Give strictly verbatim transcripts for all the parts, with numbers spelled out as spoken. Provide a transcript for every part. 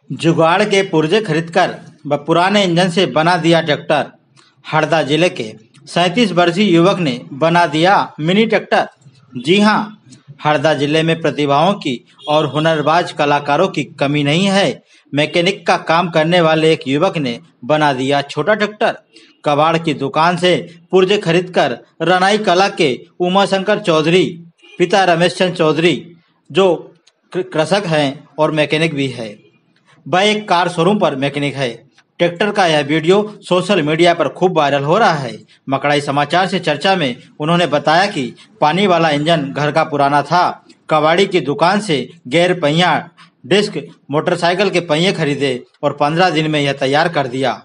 जुगाड़ के पुर्जे खरीदकर व पुराने इंजन से बना दिया ट्रैक्टर। हरदा जिले के सैंतीस वर्षीय युवक ने बना दिया मिनी ट्रैक्टर। जी हां, हरदा जिले में प्रतिभाओं की और हुनरबाज कलाकारों की कमी नहीं है। मैकेनिक का काम करने वाले एक युवक ने बना दिया छोटा ट्रैक्टर। कबाड़ की दुकान से पुर्जे खरीदकर रनाई कला के उमाशंकर चौधरी, पिता रमेश चंद्र चौधरी, जो कृषक हैं और मैकेनिक भी है, वह एक कार शोरूम पर मैकेनिक है। ट्रैक्टर का यह वीडियो सोशल मीडिया पर खूब वायरल हो रहा है। मकड़ाई समाचार से चर्चा में उन्होंने बताया कि पानी वाला इंजन घर का पुराना था। कबाड़ी की दुकान से गेयर पहिया, डिस्क, मोटरसाइकिल के पहिए खरीदे और पंद्रह दिन में यह तैयार कर दिया।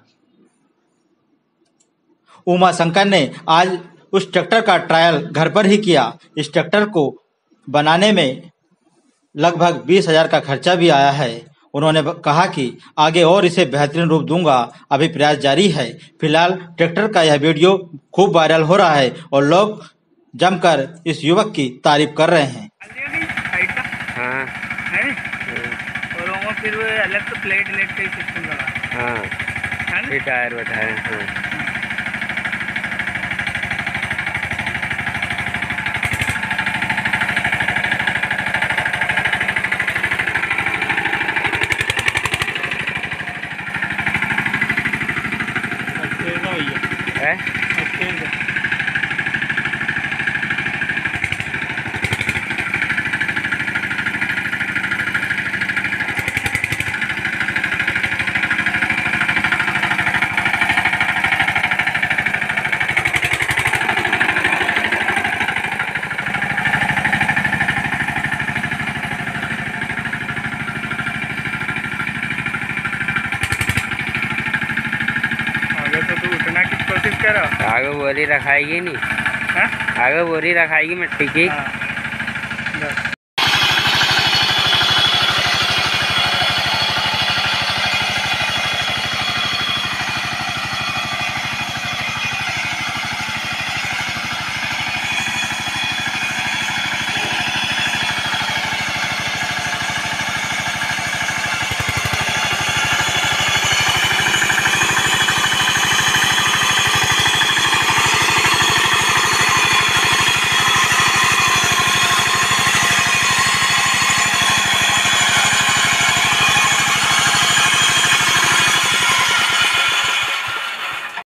उमा शंकर ने आज उस ट्रैक्टर का ट्रायल घर पर ही किया। इस ट्रैक्टर को बनाने में लगभग बीस हजार का खर्चा भी आया है। उन्होंने कहा कि आगे और इसे बेहतरीन रूप दूंगा, अभी प्रयास जारी है। फिलहाल ट्रैक्टर का यह वीडियो खूब वायरल हो रहा है और लोग जमकर इस युवक की तारीफ कर रहे हैं। हाँ। है और वो फिर वो अलग से प्लेट लेट का सिस्टम लगा। हाँ, फिर टायर बैठाए। हाँ। है? आगे बोरी रखाएगी नहीं। हाँ? आगे बोरी रखाएगी मिट्टी की। हाँ।